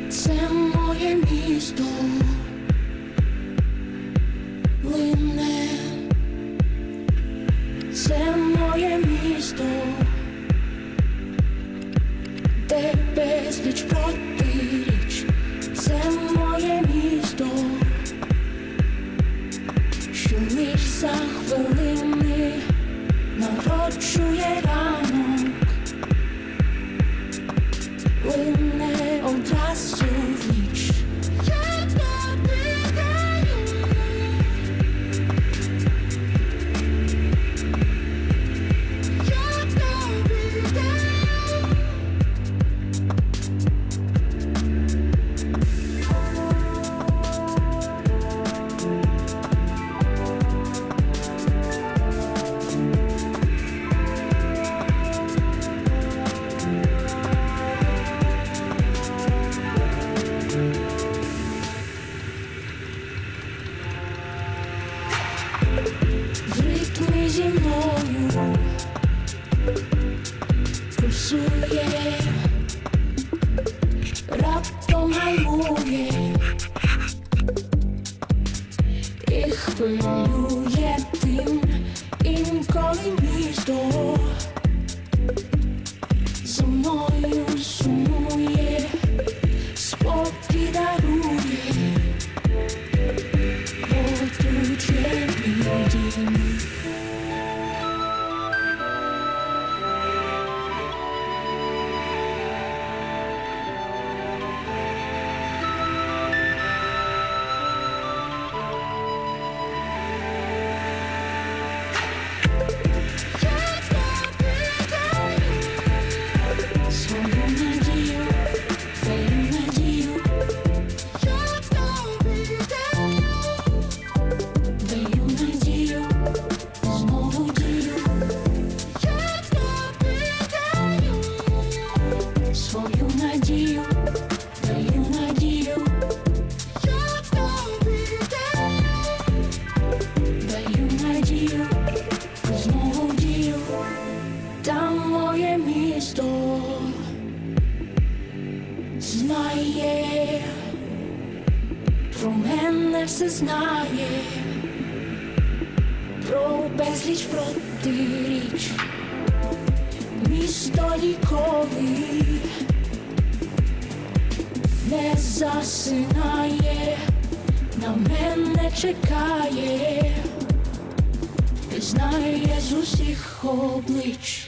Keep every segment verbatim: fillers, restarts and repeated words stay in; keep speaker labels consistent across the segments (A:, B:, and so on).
A: Це моє місто лине, це моє місто, де безліч протиріч, це моє місто, що лиш за хвилини народжує ранок, лине одразу в ніч. Я тобі даю, я тобі даю. В ритмі зі мною пульсує, раптом гальмує і хвилює тим, інколи місто за мною сумує, спокій дарує, бо тут є мій дім. Там моє місто знає, про мене все знає, про безліч протиріч. Місто ніколи не засинає, на мене чекає і знає з усіх облич.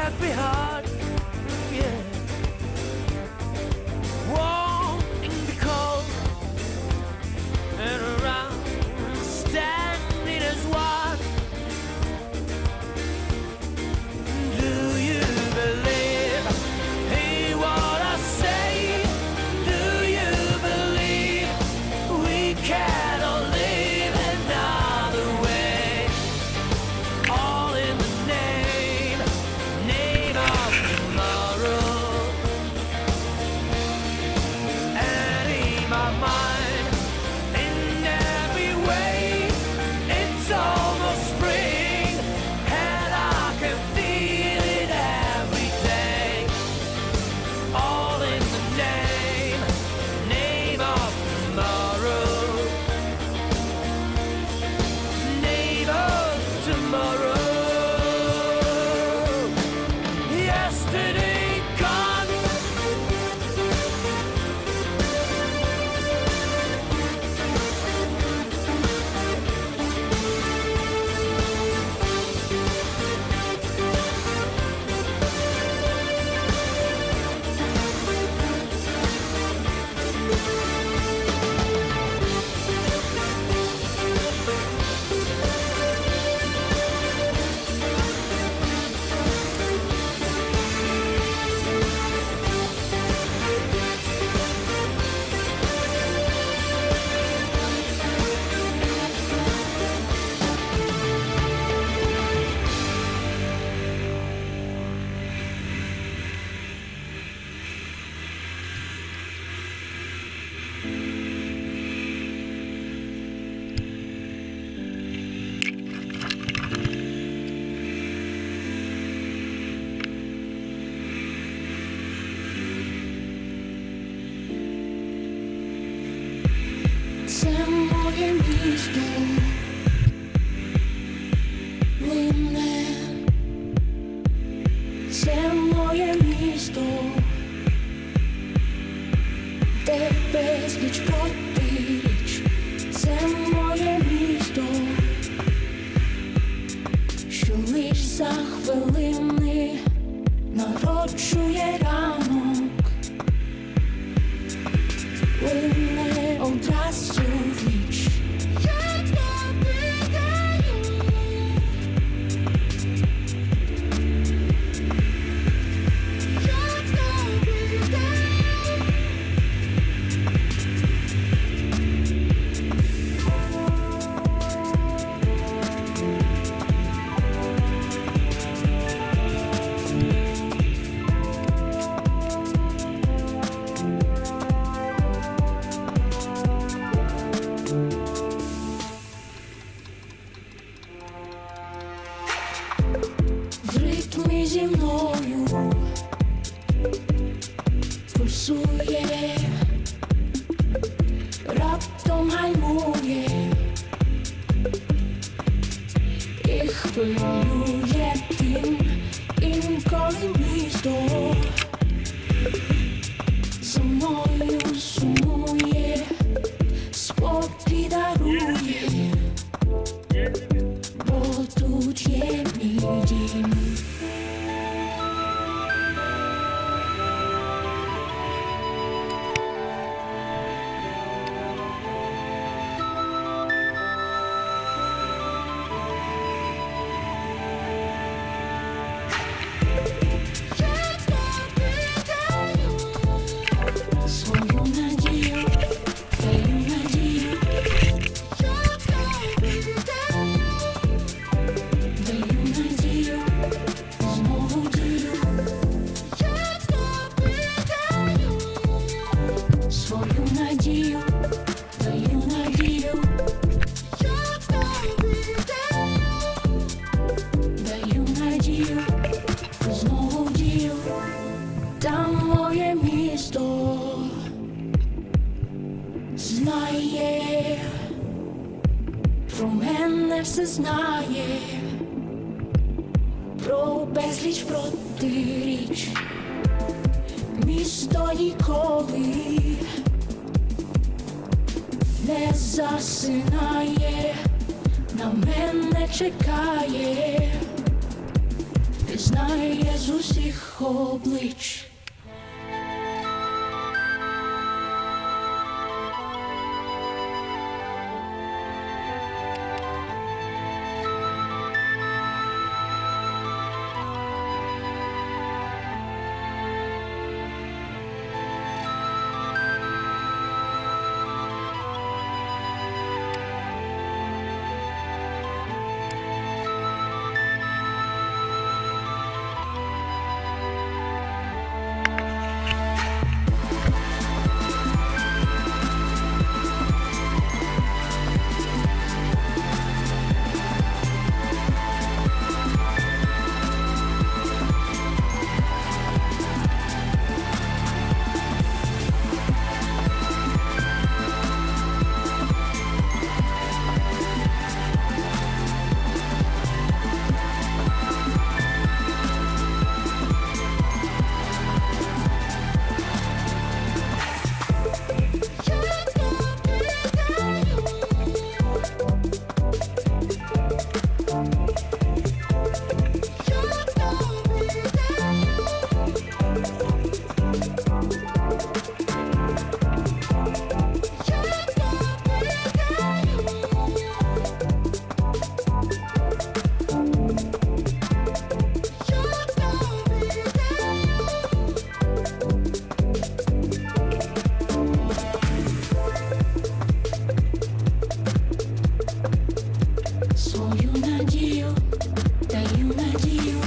B: left behind. Yeah, wanting the cold and around, standing as one. Do you believe in what I say? Do you believe we cannot live another way? All in the name, name of tomorrow. And in my mind, in every way, it's almost spring, and I can feel it every day. All in the name, name of tomorrow. Name of tomorrow. Yesterday gone.
A: Це моє місто, лине. Це моє місто, де безліч протиріч. Це моє місто, що лиш за хвилини народжує ранок. Лине одразу в ніч. Я тобі даю. Я тобі даю. В ритмі зі мною пульсує, раптом гальмує і хвилює тим, інколи місто за мною сумує, спокій дарує, бо тут є мій дім. Свою надію, твою надію. Даю надію, знову дію. Свою надію, даю надію. Даю надію, знову дію. Там моє місто знає, про мене все знає, про безліч протиріч. Місто ніколи не засинає, на мене чекає, знає з усіх облич. Свою надію, даю надію,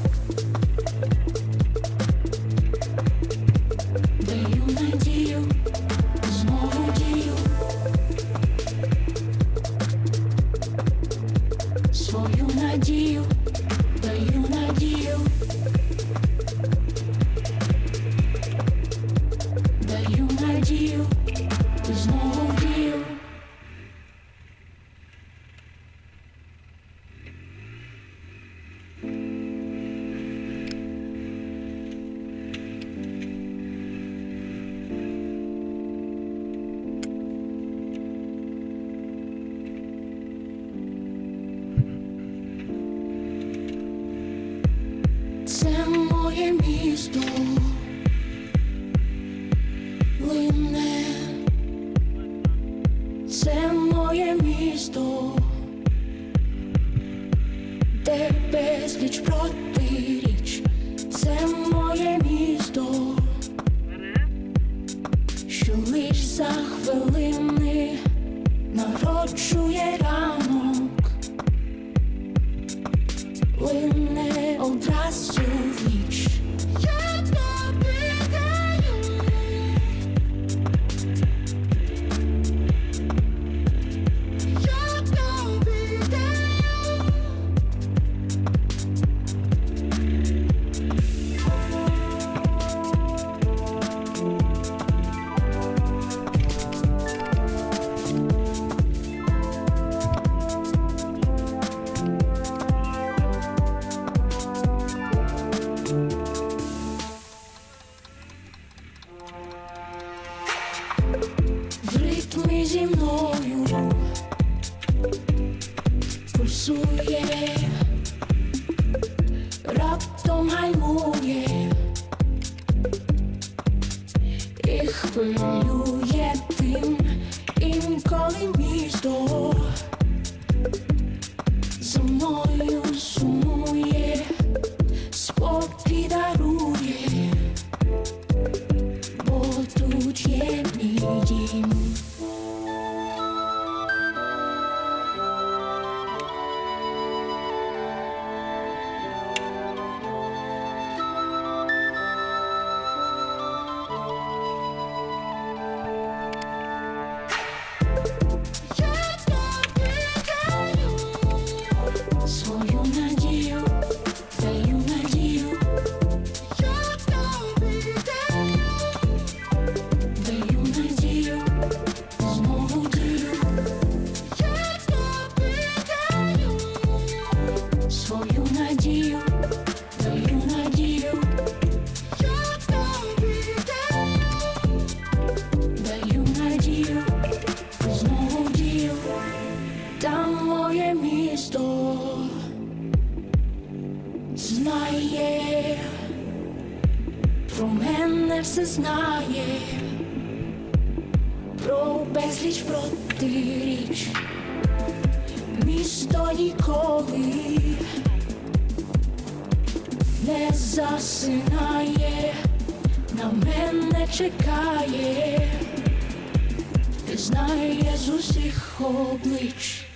A: даю надію, знову дію, свою надію, даю надію, даю надію, знову дію. Це моє місто лине, це моє місто, де безліч протиріч, це моє місто, що лиш за хвилини народжує ранок, лине одразу в ніч. Я тобі даю, я тобі даю, в ритмі зі мною пульсує, раптом гальмує і хвилює тим, інколи місто за мною сумує, спокій дарує, бо тут є мій дім. Я знає, про мене все знає, про безліч протиріч, місто ніколи не засинає, на мене чекає, і знає з усіх облич.